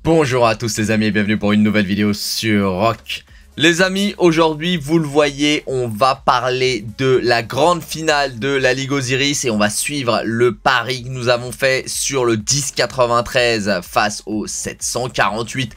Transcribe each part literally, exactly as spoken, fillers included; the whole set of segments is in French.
Bonjour à tous les amis et bienvenue pour une nouvelle vidéo sur Rock. Les amis, aujourd'hui vous le voyez, on va parler de la grande finale de la Ligue Osiris et on va suivre le pari que nous avons fait sur le dix quatre-vingt-treize face au sept cent quarante-huit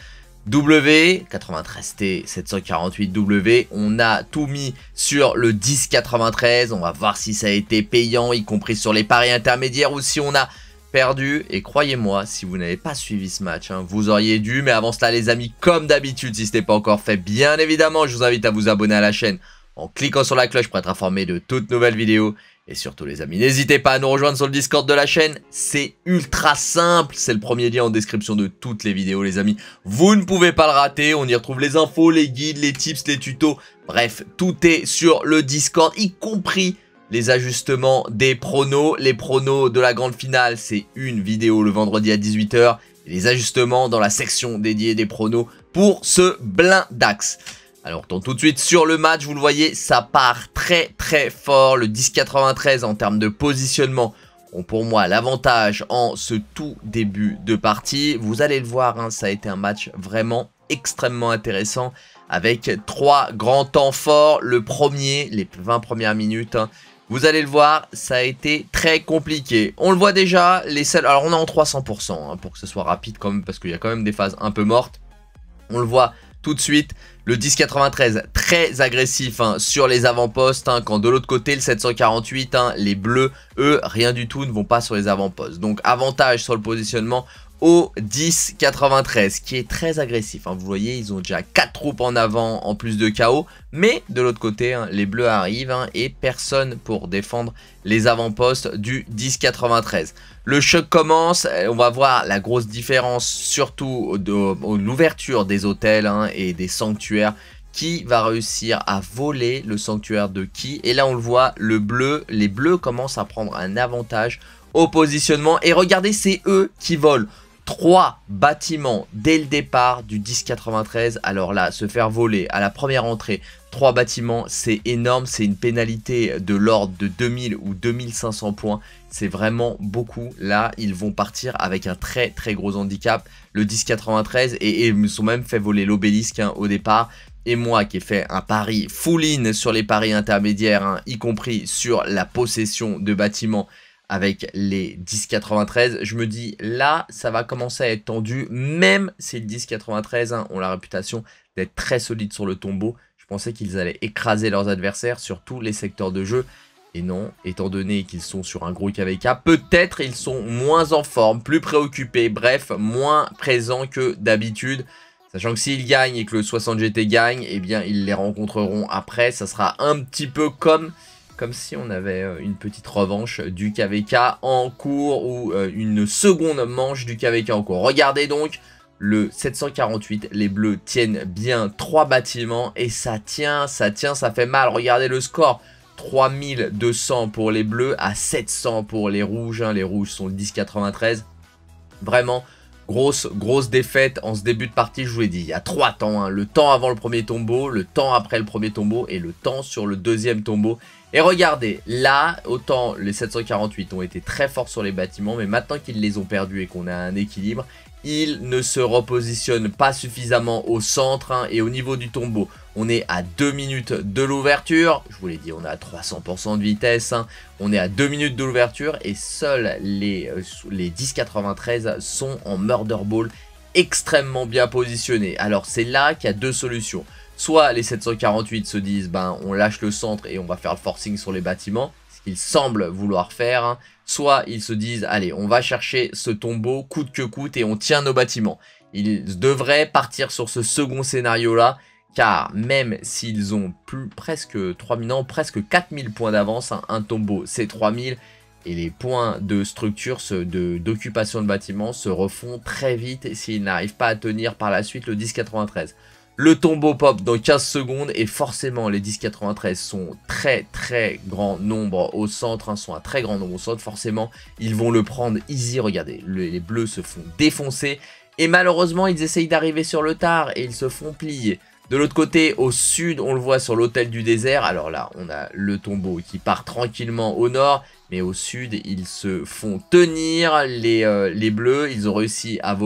W, quatre-vingt-treize T, sept cent quarante-huit W. On a tout mis sur le dix quatre-vingt-treize, on va voir si ça a été payant, y compris sur les paris intermédiaires ou si on a perdu. Et croyez-moi, si vous n'avez pas suivi ce match, hein, vous auriez dû. Mais avant cela les amis, comme d'habitude, si ce n'est pas encore fait, bien évidemment, je vous invite à vous abonner à la chaîne en cliquant sur la cloche pour être informé de toutes nouvelles vidéos. Et surtout les amis, n'hésitez pas à nous rejoindre sur le Discord de la chaîne. C'est ultra simple, c'est le premier lien en description de toutes les vidéos les amis. Vous ne pouvez pas le rater, on y retrouve les infos, les guides, les tips, les tutos. Bref, tout est sur le Discord, y compris les ajustements des pronos. Les pronos de la grande finale, c'est une vidéo le vendredi à dix-huit heures. Et les ajustements dans la section dédiée des pronos pour ce blindax. Alors, on tout de suite sur le match, vous le voyez, ça part très très fort. Le dix quatre-vingt-treize en termes de positionnement ont pour moi l'avantage en ce tout début de partie. Vous allez le voir, hein, ça a été un match vraiment extrêmement intéressant avec trois grands temps forts. Le premier, les vingt premières minutes, hein, vous allez le voir, ça a été très compliqué. On le voit déjà, les selles... Alors, on est en trois cents pour cent, hein, pour que ce soit rapide quand même, parce qu'il y a quand même des phases un peu mortes. On le voit tout de suite. Le dix quatre-vingt-treize, très agressif hein, sur les avant-postes. Hein, quand de l'autre côté, le sept cent quarante-huit, hein, les bleus, eux, rien du tout, ne vont pas sur les avant-postes. Donc, avantage sur le positionnement au dix quatre-vingt-treize, qui est très agressif. Hein. Vous voyez, ils ont déjà quatre troupes en avant, en plus de K O. Mais de l'autre côté, hein, les bleus arrivent hein, et personne pour défendre les avant-postes du dix quatre-vingt-treize. Le choc commence, on va voir la grosse différence, surtout de, de l'ouverture des hôtels hein, et des sanctuaires. Qui va réussir à voler le sanctuaire de qui? Et là, on le voit, le bleu, les bleus commencent à prendre un avantage au positionnement. Et regardez, c'est eux qui volent trois bâtiments dès le départ du dix quatre-vingt-treize. Alors là, se faire voler à la première entrée trois bâtiments, c'est énorme. C'est une pénalité de l'ordre de deux mille ou deux mille cinq cents points. C'est vraiment beaucoup. Là, ils vont partir avec un très très gros handicap. Le dix quatre-vingt-treize et, et ils se sont même fait voler l'obélisque hein, au départ. Et moi qui ai fait un pari full-in sur les paris intermédiaires, hein, y compris sur la possession de bâtiments avec les dix quatre-vingt-treize, je me dis là ça va commencer à être tendu, même si le dix quatre-vingt-treize hein, ont la réputation d'être très solides sur le tombeau. Je pensais qu'ils allaient écraser leurs adversaires sur tous les secteurs de jeu. Et non, étant donné qu'ils sont sur un gros K V K, peut-être ils sont moins en forme, plus préoccupés, bref, moins présents que d'habitude. Sachant que s'ils gagnent et que le soixante G T gagne, eh bien ils les rencontreront après. Ça sera un petit peu comme... Comme si on avait une petite revanche du K V K en cours ou une seconde manche du K V K en cours. Regardez donc le sept cent quarante-huit, les bleus tiennent bien trois bâtiments et ça tient, ça tient, ça fait mal. Regardez le score, trois mille deux cents pour les bleus à sept cents pour les rouges. Hein. Les rouges sont le dix quatre-vingt-treize. Vraiment... Grosse, grosse défaite en ce début de partie, je vous l'ai dit, il y a trois temps, hein. Le temps avant le premier tombeau, le temps après le premier tombeau et le temps sur le deuxième tombeau. Et regardez, là, autant les sept cent quarante-huit ont été très forts sur les bâtiments, mais maintenant qu'ils les ont perdus et qu'on a un équilibre, ils ne se repositionnent pas suffisamment au centre hein, et au niveau du tombeau. On est à deux minutes de l'ouverture. Je vous l'ai dit, on est à trois cents pour cent de vitesse. Hein. On est à deux minutes de l'ouverture et seuls les, euh, les dix quatre-vingt-treize sont en murder ball extrêmement bien positionnés. Alors c'est là qu'il y a deux solutions. Soit les sept cent quarante-huit se disent, ben on lâche le centre et on va faire le forcing sur les bâtiments. Ce qu'ils semblent vouloir faire. Hein. Soit ils se disent, allez, on va chercher ce tombeau coûte que coûte et on tient nos bâtiments. Ils devraient partir sur ce second scénario-là. Car même s'ils ont plus presque trois mille, non, presque quatre mille points d'avance, hein, un tombeau c'est trois mille. Et les points de structure, d'occupation de, de bâtiment se refont très vite s'ils n'arrivent pas à tenir par la suite le dix quatre-vingt-treize. Le tombeau pop dans quinze secondes et forcément les dix quatre-vingt-treize sont très très grand nombre au centre, hein, sont un très grand nombre au centre, forcément ils vont le prendre easy. Regardez, le, les bleus se font défoncer et malheureusement ils essayent d'arriver sur le tard et ils se font plier. De l'autre côté, au sud, on le voit sur l'hôtel du désert. Alors là, on a le tombeau qui part tranquillement au nord. Mais au sud, ils se font tenir les, euh, les bleus. Ils ont réussi à voler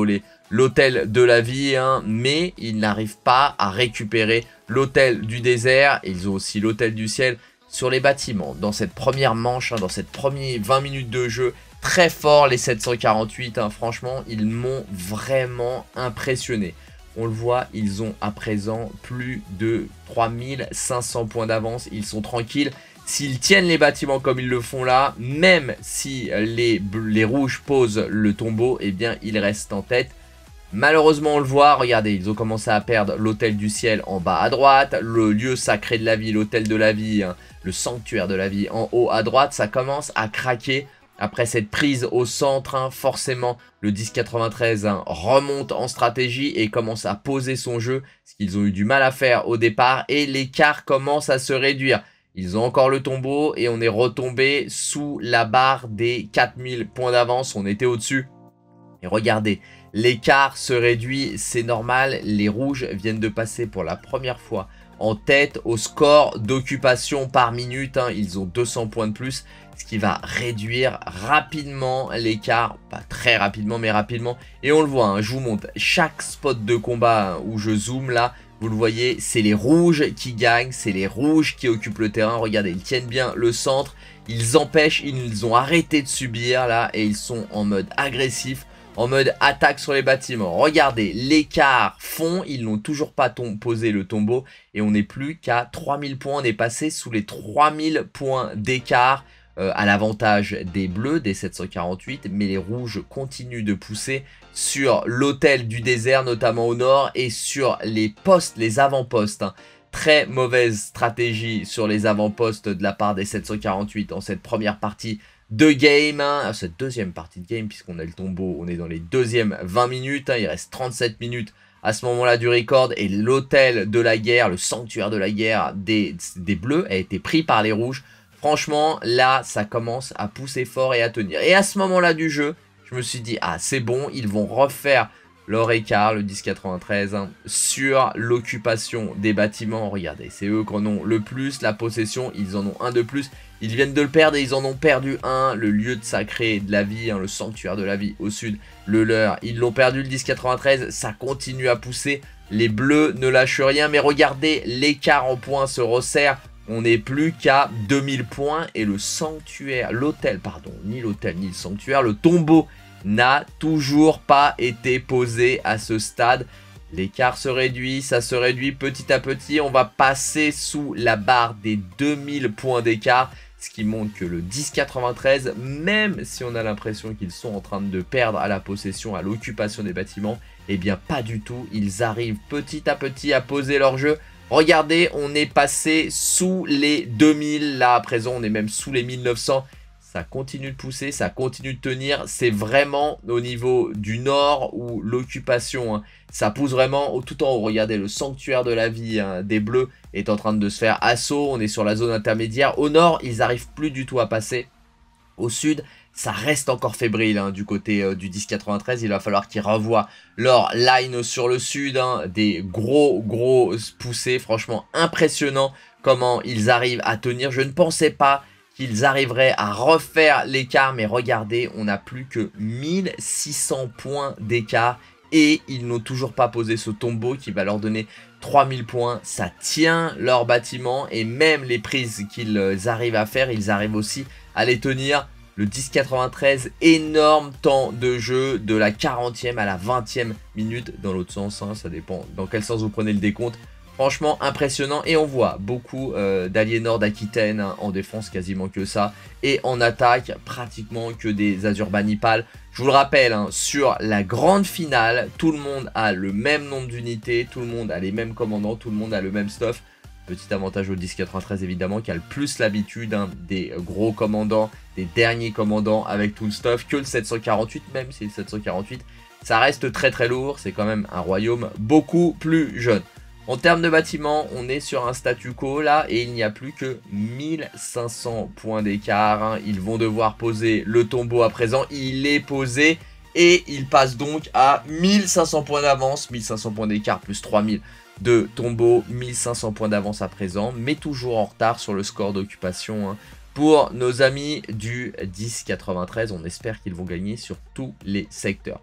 l'hôtel de la vie, hein, mais ils n'arrivent pas à récupérer l'hôtel du désert. Et ils ont aussi l'hôtel du ciel sur les bâtiments. Dans cette première manche, hein, dans cette première vingt minutes de jeu, très fort les sept cent quarante-huit, hein, franchement, ils m'ont vraiment impressionné. On le voit, ils ont à présent plus de trois mille cinq cents points d'avance, ils sont tranquilles. S'ils tiennent les bâtiments comme ils le font là, même si les, les rouges posent le tombeau, eh bien ils restent en tête. Malheureusement, on le voit, regardez, ils ont commencé à perdre l'hôtel du ciel en bas à droite, le lieu sacré de la vie, l'hôtel de la vie, hein, le sanctuaire de la vie en haut à droite, ça commence à craquer. Après cette prise au centre, hein, forcément, le dix quatre-vingt-treize hein, remonte en stratégie et commence à poser son jeu, ce qu'ils ont eu du mal à faire au départ, et l'écart commence à se réduire. Ils ont encore le tombeau et on est retombé sous la barre des quatre mille points d'avance, on était au-dessus. Et regardez, l'écart se réduit, c'est normal, les rouges viennent de passer pour la première fois en tête au score d'occupation par minute, hein, ils ont deux cents points de plus, ce qui va réduire rapidement l'écart, pas très rapidement mais rapidement, et on le voit, hein, je vous montre chaque spot de combat hein, où je zoome là, vous le voyez, c'est les rouges qui gagnent, c'est les rouges qui occupent le terrain, regardez, ils tiennent bien le centre, ils empêchent, ils ont arrêté de subir là, et ils sont en mode agressif, en mode attaque sur les bâtiments. Regardez, l'écart fond, ils n'ont toujours pas posé le tombeau et on n'est plus qu'à trois mille points, on est passé sous les trois mille points d'écart euh, à l'avantage des bleus, des sept cent quarante-huit, mais les rouges continuent de pousser sur l'hôtel du désert, notamment au nord, et sur les postes, les avant-postes. Hein. Très mauvaise stratégie sur les avant-postes de la part des sept cent quarante-huit en cette première partie de game, hein, cette deuxième partie de game, puisqu'on a le tombeau, on est dans les deuxièmes vingt minutes, hein, il reste trente-sept minutes à ce moment-là du record, et l'hôtel de la guerre, le sanctuaire de la guerre des, des bleus a été pris par les rouges. Franchement, là, ça commence à pousser fort et à tenir. Et à ce moment-là du jeu, je me suis dit, ah, c'est bon, ils vont refaire leur écart, le dix quatre-vingt-treize, hein, sur l'occupation des bâtiments. Regardez, c'est eux qui en ont le plus, la possession, ils en ont un de plus. Ils viennent de le perdre et ils en ont perdu un, le lieu de sacré de la vie, hein, le sanctuaire de la vie au sud, le leur. Ils l'ont perdu le dix quatre-vingt-treize, ça continue à pousser. Les bleus ne lâchent rien, mais regardez, l'écart en points se resserre. On n'est plus qu'à deux mille points et le sanctuaire, l'hôtel, pardon, ni l'hôtel ni le sanctuaire, le tombeau n'a toujours pas été posé à ce stade. L'écart se réduit, ça se réduit petit à petit. On va passer sous la barre des deux mille points d'écart. Ce qui montre que le dix quatre-vingt-treize, même si on a l'impression qu'ils sont en train de perdre à la possession, à l'occupation des bâtiments, eh bien pas du tout. Ils arrivent petit à petit à poser leur jeu. Regardez, on est passé sous les deux mille. Là, à présent, on est même sous les mille neuf cents. Ça continue de pousser, ça continue de tenir. C'est vraiment au niveau du nord où l'occupation, hein, ça pousse vraiment tout en haut. Regardez, le sanctuaire de la vie hein, des bleus est en train de se faire assaut. On est sur la zone intermédiaire. Au nord, ils n'arrivent plus du tout à passer. Au sud, ça reste encore fébrile hein, du côté euh, du dix quatre-vingt-treize. Il va falloir qu'ils revoient leur line sur le sud. Hein, des gros, gros poussées. Franchement, impressionnant comment ils arrivent à tenir. Je ne pensais pas qu'ils arriveraient à refaire l'écart, mais regardez, on n'a plus que mille six cents points d'écart et ils n'ont toujours pas posé ce tombeau qui va leur donner trois mille points. Ça tient leur bâtiment et même les prises qu'ils arrivent à faire, ils arrivent aussi à les tenir. Le dix quatre-vingt-treize, énorme temps de jeu de la quarantième à la vingtième minute dans l'autre sens, hein, ça dépend dans quel sens vous prenez le décompte. Franchement impressionnant et on voit beaucoup euh, d'Aliénor d'Aquitaine hein, en défense, quasiment que ça, et en attaque pratiquement que des Azurbanipal. Je vous le rappelle, hein, sur la grande finale, tout le monde a le même nombre d'unités, tout le monde a les mêmes commandants, tout le monde a le même stuff. Petit avantage au dix quatre-vingt-treize évidemment qui a le plus l'habitude hein, des gros commandants, des derniers commandants avec tout le stuff que le sept cent quarante-huit, même si le sept cent quarante-huit ça reste très très lourd, c'est quand même un royaume beaucoup plus jeune. En termes de bâtiments, on est sur un statu quo là et il n'y a plus que mille cinq cents points d'écart. Hein. Ils vont devoir poser le tombeau à présent. Il est posé et il passe donc à mille cinq cents points d'avance. mille cinq cents points d'écart plus trois mille de tombeau. mille cinq cents points d'avance à présent, mais toujours en retard sur le score d'occupation. Hein. Pour nos amis du dix quatre-vingt-treize, on espère qu'ils vont gagner sur tous les secteurs.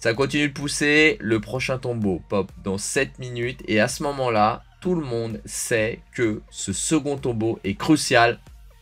Ça continue de pousser, le prochain tombeau pop dans sept minutes et à ce moment-là, tout le monde sait que ce second tombeau est crucial.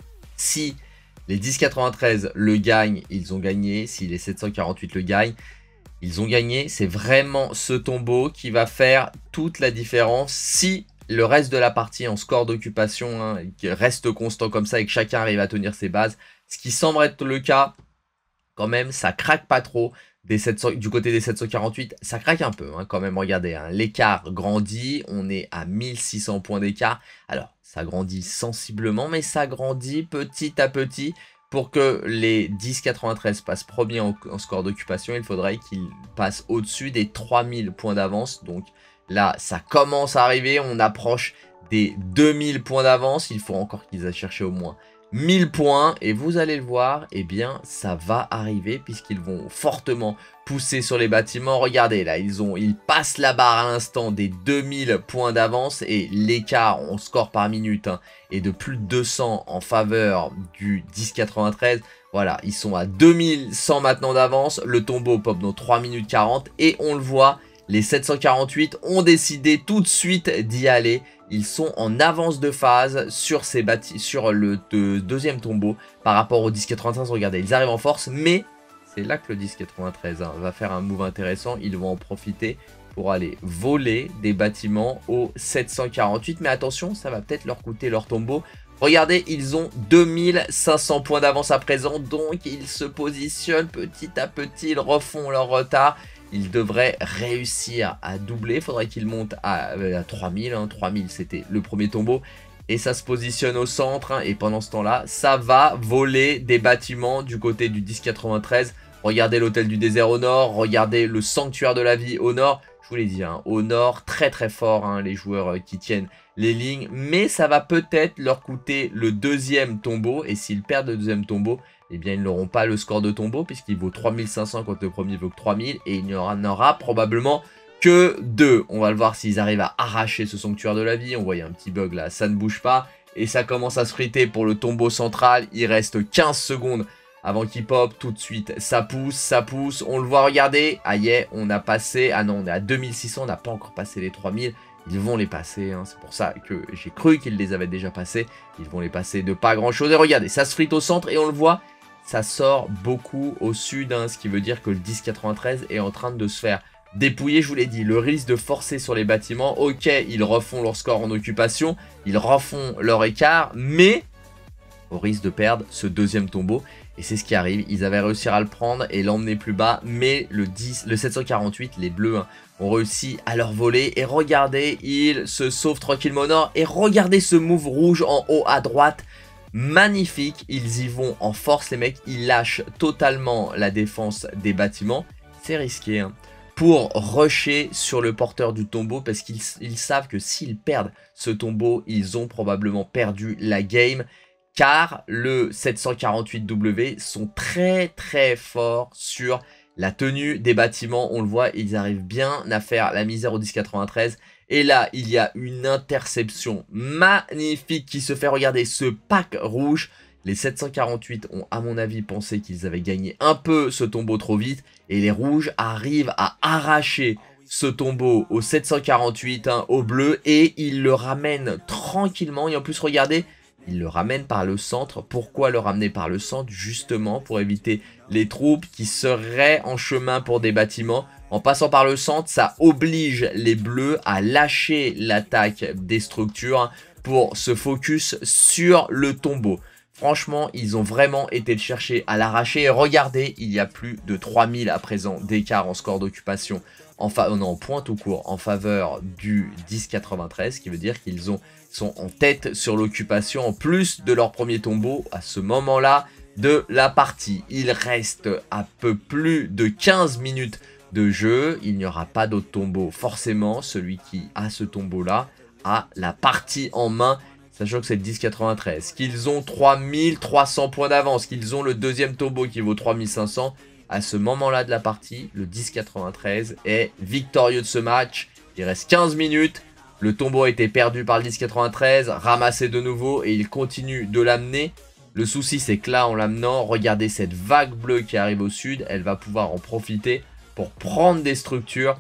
Si les dix quatre-vingt-treize le gagnent, ils ont gagné. Si les sept cent quarante-huit le gagnent, ils ont gagné. C'est vraiment ce tombeau qui va faire toute la différence. Si le reste de la partie en score d'occupation hein, reste constant comme ça et que chacun arrive à tenir ses bases, ce qui semble être le cas, quand même, ça craque pas trop. Des sept cents, du côté des sept cent quarante-huit, ça craque un peu hein, quand même, regardez, hein, l'écart grandit, on est à mille six cents points d'écart. Alors, ça grandit sensiblement, mais ça grandit petit à petit. Pour que les dix quatre-vingt-treize passent premier en, en score d'occupation, il faudrait qu'ils passent au-dessus des trois mille points d'avance. Donc là, ça commence à arriver, on approche des deux mille points d'avance. Il faut encore qu'ils aient cherché au moins mille points et vous allez le voir, eh bien ça va arriver puisqu'ils vont fortement pousser sur les bâtiments. Regardez là, ils ont ils passent la barre à l'instant des deux mille points d'avance et l'écart en score par minute hein, est de plus de deux cents en faveur du dix quatre-vingt-treize. Voilà, ils sont à deux mille cent maintenant d'avance, le tombeau pop dans trois minutes quarante et on le voit, les sept cent quarante-huit ont décidé tout de suite d'y aller. Ils sont en avance de phase sur, ces bâti sur le de, deuxième tombeau par rapport au dix quatre-vingt-treize. Regardez, ils arrivent en force, mais c'est là que le dix quatre-vingt-treize hein, va faire un move intéressant. Ils vont en profiter pour aller voler des bâtiments au sept cent quarante-huit. Mais attention, ça va peut-être leur coûter leur tombeau. Regardez, ils ont deux mille cinq cents points d'avance à présent, donc ils se positionnent petit à petit, ils refont leur retard. Ils devraient réussir à doubler. Il faudrait qu'ils montent à, à trois mille. Hein. trois mille, c'était le premier tombeau. Et ça se positionne au centre. Hein. Et pendant ce temps-là, ça va voler des bâtiments du côté du dix quatre-vingt-treize. Regardez l'hôtel du désert au nord. Regardez le sanctuaire de la vie au nord. Je vous l'ai dit, hein, au nord, très très fort, hein, les joueurs qui tiennent les lignes. Mais ça va peut-être leur coûter le deuxième tombeau. Et s'ils perdent le deuxième tombeau, eh bien ils n'auront pas le score de tombeau puisqu'il vaut trois mille cinq cents quand le premier vaut que trois mille et il n'y en aura probablement que deux. On va le voir s'ils arrivent à arracher ce sanctuaire de la vie. On voit il y a un petit bug là, ça ne bouge pas et ça commence à se friter pour le tombeau central. Il reste quinze secondes avant qu'il pop, tout de suite ça pousse, ça pousse, on le voit, regardez, aïe, on a passé, ah non on est à deux mille six cents, on n'a pas encore passé les trois mille. Ils vont les passer, hein. C'est pour ça que j'ai cru qu'ils les avaient déjà passés. Ils vont les passer de pas grand chose et regardez, ça se frite au centre et on le voit. Ça sort beaucoup au sud, hein, ce qui veut dire que le dix quatre-vingt-treize est en train de se faire dépouiller. Je vous l'ai dit, le risque de forcer sur les bâtiments. Ok, ils refont leur score en occupation, ils refont leur écart, mais au risque de perdre ce deuxième tombeau. Et c'est ce qui arrive, ils avaient réussi à le prendre et l'emmener plus bas, mais le, dix, le sept cent quarante-huit, les bleus, hein, ont réussi à leur voler. Et regardez, ils se sauvent tranquillement au nord. Et regardez ce move rouge en haut à droite. Magnifique, ils y vont en force les mecs, ils lâchent totalement la défense des bâtiments, c'est risqué hein, pour rusher sur le porteur du tombeau parce qu'ils ils savent que s'ils perdent ce tombeau, ils ont probablement perdu la game car le sept cent quarante-huit W sont très très forts sur la tenue des bâtiments, on le voit, ils arrivent bien à faire la misère au dix quatre-vingt-treize. Et là, il y a une interception magnifique qui se fait. Regarder ce pack rouge. Les sept cent quarante-huit ont, à mon avis, pensé qu'ils avaient gagné un peu ce tombeau trop vite. Et les rouges arrivent à arracher ce tombeau au sept cent quarante-huit, hein, au bleu. Et ils le ramènent tranquillement. Et en plus, regardez, ils le ramènent par le centre. Pourquoi le ramener par le centre? Justement, pour éviter les troupes qui seraient en chemin pour des bâtiments. En passant par le centre, ça oblige les bleus à lâcher l'attaque des structures pour se focus sur le tombeau. Franchement, ils ont vraiment été le chercher à l'arracher. Regardez, il y a plus de trois mille à présent d'écart en score d'occupation, en, en point tout court, en faveur du dix quatre-vingt-treize, ce qui veut dire qu'ils sont en tête sur l'occupation, en plus de leur premier tombeau à ce moment-là de la partie. Il reste un peu plus de quinze minutes de jeu, il n'y aura pas d'autre tombeau. Forcément, celui qui a ce tombeau-là a la partie en main, sachant que c'est le dix quatre-vingt-treize. Qu'ils ont trois mille trois cents points d'avance, qu'ils ont le deuxième tombeau qui vaut trois mille cinq cents. À ce moment-là de la partie, le dix quatre-vingt-treize est victorieux de ce match. Il reste quinze minutes. Le tombeau a été perdu par le dix quatre-vingt-treize, ramassé de nouveau et il continue de l'amener. Le souci, c'est que là, en l'amenant, regardez cette vague bleue qui arrive au sud, elle va pouvoir en profiter pour prendre des structures.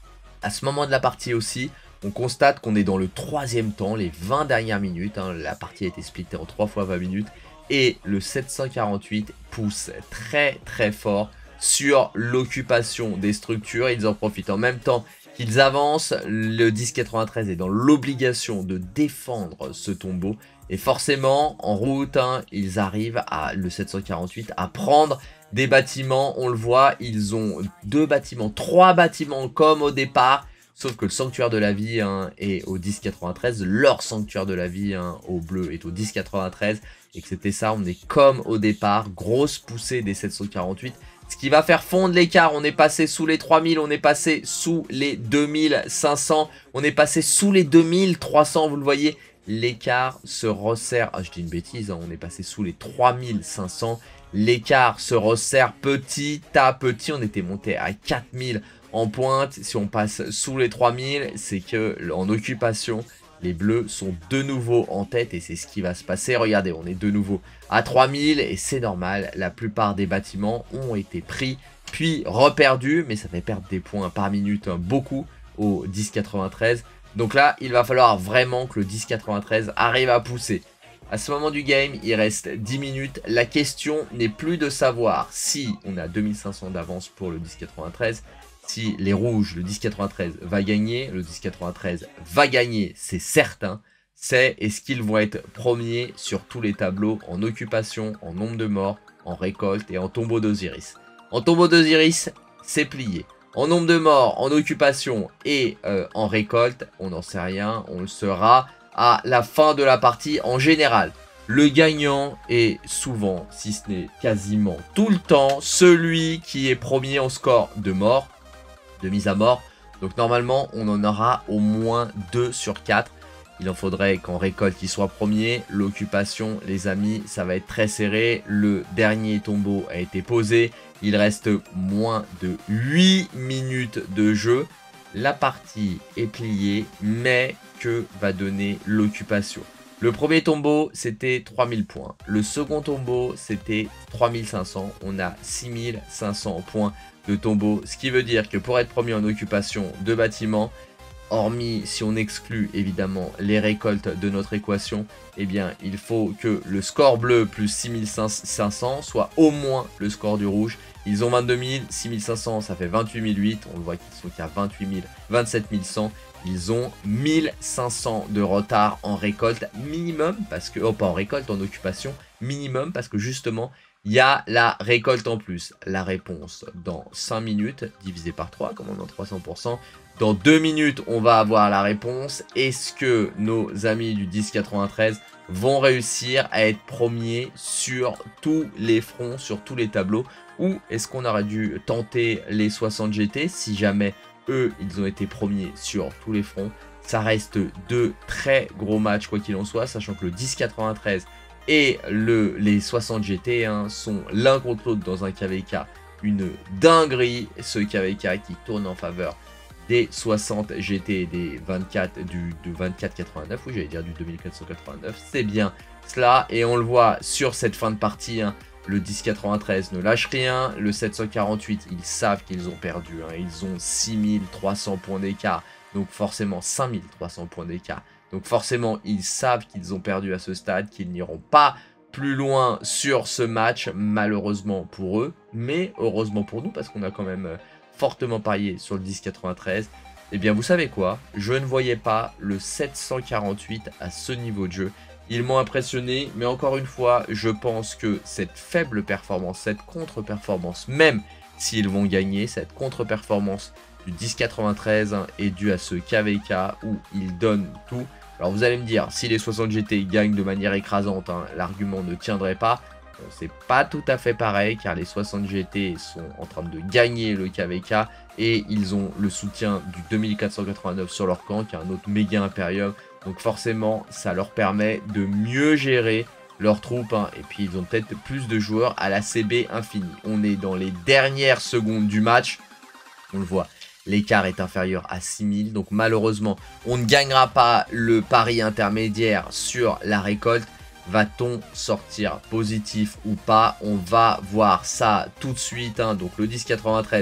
À ce moment de la partie aussi, on constate qu'on est dans le troisième temps, les vingt dernières minutes. Hein, la partie a été splittée en trois fois vingt minutes. Et le sept cent quarante-huit pousse très très fort sur l'occupation des structures. Ils en profitent en même temps qu'ils avancent. Le dix quatre-vingt-treize est dans l'obligation de défendre ce tombeau. Et forcément, en route, hein, ils arrivent, à le sept cent quarante-huit, à prendre des bâtiments. On le voit, ils ont deux bâtiments, trois bâtiments comme au départ. Sauf que le sanctuaire de la vie hein, est au dix quatre-vingt-treize. Leur sanctuaire de la vie hein, au bleu est au dix quatre-vingt-treize. Et que c'était ça, on est comme au départ. Grosse poussée des sept cent quarante-huit. Ce qui va faire fondre l'écart. On est passé sous les trois mille. On est passé sous les deux mille cinq cents. On est passé sous les deux mille trois cents. Vous le voyez, l'écart se resserre. Ah, je dis une bêtise. Hein, on est passé sous les trois mille cinq cents. L'écart se resserre petit à petit. On était monté à quatre mille en pointe. Si on passe sous les trois mille, c'est que en occupation, les bleus sont de nouveau en tête et c'est ce qui va se passer. Regardez, on est de nouveau à trois mille et c'est normal. La plupart des bâtiments ont été pris puis reperdus, mais ça fait perdre des points par minute hein, beaucoup au dix quatre-vingt-treize. Donc là, il va falloir vraiment que le dix quatre-vingt-treize arrive à pousser. À ce moment du game, il reste dix minutes. La question n'est plus de savoir si on a deux mille cinq cents d'avance pour le dix quatre-vingt-treize. Si les rouges, le dix quatre-vingt-treize va gagner, le dix quatre-vingt-treize va gagner, c'est certain. C'est est-ce qu'ils vont être premiers sur tous les tableaux en occupation, en nombre de morts, en récolte et en tombeau d'Osiris. En tombeau d'Osiris, c'est plié. En nombre de morts, en occupation et euh, en récolte, on n'en sait rien, on le saura à la fin de la partie en général. Le gagnant est souvent, si ce n'est quasiment tout le temps, celui qui est premier en score de mort, de mise à mort. Donc normalement, on en aura au moins deux sur quatre. Il en faudrait qu'en récolte, il soit premier. L'occupation, les amis, ça va être très serré. Le dernier tombeau a été posé. Il reste moins de huit minutes de jeu. La partie est pliée, mais que va donner l'occupation? Le premier tombeau, c'était trois mille points. Le second tombeau, c'était trois mille cinq cents. On a six mille cinq cents points de tombeau. Ce qui veut dire que pour être premier en occupation de bâtiments, hormis si on exclut évidemment les récoltes de notre équation, eh bien il faut que le score bleu plus six mille cinq cents soit au moins le score du rouge. Ils ont vingt-deux mille, six mille cinq cents, ça fait vingt-huit mille huit. On le voit qu'ils sont qu'à vingt-huit mille, vingt-sept mille cent. Ils ont mille cinq cents de retard en récolte minimum, parce que, oh pas en récolte, en occupation minimum, parce que justement, il y a la récolte en plus. La réponse dans cinq minutes, divisé par trois, comme on est en trois cents pour cent. Dans deux minutes, on va avoir la réponse. Est-ce que nos amis du dix quatre-vingt-treize vont réussir à être premiers sur tous les fronts, sur tous les tableaux? Ou est-ce qu'on aurait dû tenter les soixante G T si jamais eux, ils ont été premiers sur tous les fronts? Ça reste deux très gros matchs, quoi qu'il en soit, sachant que le dix quatre-vingt-treize et le, les soixante G T hein, sont l'un contre l'autre dans un K V K. Une dinguerie, ce K V K qui tourne en faveur des soixante G T et des vingt-quatre, du, du vingt-quatre quatre-vingt-neuf, ou j'allais dire du deux mille quatre cent quatre-vingt-neuf. C'est bien cela, et on le voit sur cette fin de partie, hein, le dix quatre-vingt-treize ne lâche rien, le sept cent quarante-huit, ils savent qu'ils ont perdu, hein, ils ont six mille trois cents points d'écart, donc forcément cinq mille trois cents points d'écart. Donc forcément, ils savent qu'ils ont perdu à ce stade, qu'ils n'iront pas plus loin sur ce match, malheureusement pour eux, mais heureusement pour nous, parce qu'on a quand même fortement parié sur le dix quatre-vingt-treize. Et bien vous savez quoi, je ne voyais pas le sept cent quarante-huit à ce niveau de jeu. Ils m'ont impressionné, mais encore une fois, je pense que cette faible performance, cette contre-performance, même s'ils vont gagner, cette contre-performance du dix quatre-vingt-treize hein, est due à ce K V K où ils donnent tout. Alors vous allez me dire, si les soixante G T gagnent de manière écrasante, hein, l'argument ne tiendrait pas. Bon, c'est pas tout à fait pareil, car les soixante G T sont en train de gagner le K V K et ils ont le soutien du deux mille quatre cent quatre-vingt-neuf sur leur camp, qui est un autre méga impérium. Donc forcément, ça leur permet de mieux gérer leurs troupes, hein, et puis ils ont peut-être plus de joueurs à la C B infinie. On est dans les dernières secondes du match, on le voit. L'écart est inférieur à six mille, donc malheureusement, on ne gagnera pas le pari intermédiaire sur la récolte. Va-t-on sortir positif ou pas? On va voir ça tout de suite. Hein. Donc le dix quatre-vingt-treize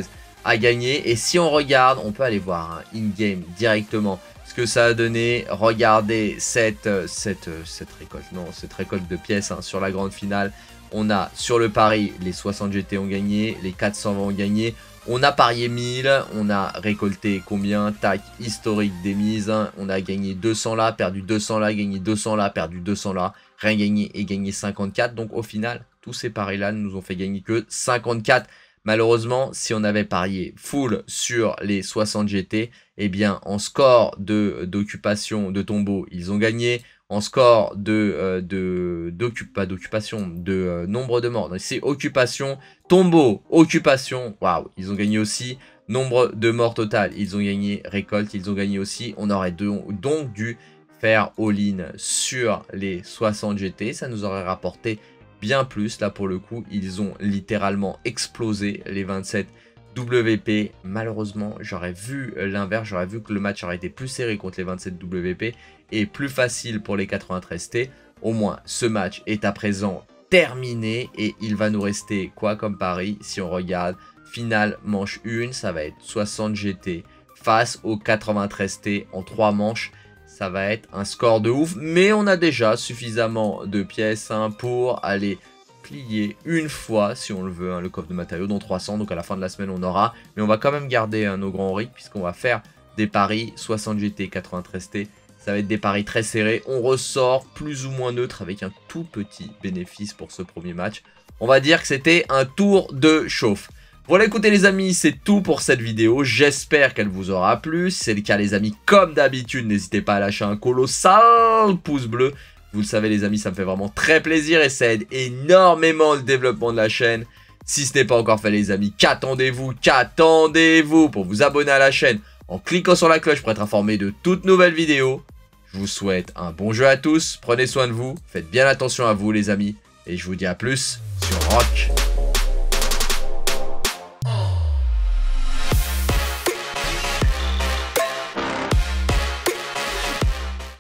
à gagner. Et si on regarde, on peut aller voir hein, in-game directement ce que ça a donné. Regardez cette, cette, cette récolte, non, cette récolte de pièces hein, sur la grande finale. On a sur le pari, les soixante G T ont gagné, les quatre cent vingt ont gagné. On a parié mille, on a récolté combien? Tac, historique des mises. Hein. On a gagné deux cents là, perdu deux cents là, gagné deux cents là, perdu deux cents là. Rien gagné et gagné cinquante-quatre. Donc au final, tous ces paris-là ne nous ont fait gagner que cinquante-quatre. Malheureusement, si on avait parié full sur les soixante G T, eh bien en score de d'occupation de tombeau, ils ont gagné. En score de, euh, de, d'occup, pas d'occupation, de euh, nombre de morts. C'est occupation, tombeau, occupation. Waouh, ils ont gagné aussi. Nombre de morts total, ils ont gagné. Récolte, ils ont gagné aussi. On aurait donc dû faire all-in sur les soixante G T. Ça nous aurait rapporté bien plus. Là, pour le coup, ils ont littéralement explosé les vingt-sept W P. Malheureusement, j'aurais vu l'inverse. J'aurais vu que le match aurait été plus serré contre les vingt-sept W P et plus facile pour les quatre-vingt-treize T. Au moins, ce match est à présent terminé et il va nous rester quoi comme pari? Si on regarde, finale manche un, ça va être soixante G T face aux quatre-vingt-treize T en trois manches. Ça va être un score de ouf, mais on a déjà suffisamment de pièces hein, pour aller plier une fois, si on le veut, hein, le coffre de matériaux, dont trois cents. Donc à la fin de la semaine, on aura. Mais on va quand même garder hein, nos grands rigs, puisqu'on va faire des paris soixante G T, quatre-vingt-treize T. Ça va être des paris très serrés. On ressort plus ou moins neutre avec un tout petit bénéfice pour ce premier match. On va dire que c'était un tour de chauffe. Voilà, écoutez les amis, c'est tout pour cette vidéo. J'espère qu'elle vous aura plu. Si c'est le cas les amis, comme d'habitude, n'hésitez pas à lâcher un colossal pouce bleu. Vous le savez les amis, ça me fait vraiment très plaisir et ça aide énormément le développement de la chaîne. Si ce n'est pas encore fait les amis, qu'attendez-vous Qu'attendez-vous pour vous abonner à la chaîne en cliquant sur la cloche pour être informé de toutes nouvelles vidéos. Je vous souhaite un bon jeu à tous, prenez soin de vous, faites bien attention à vous les amis, et je vous dis à plus sur Rock.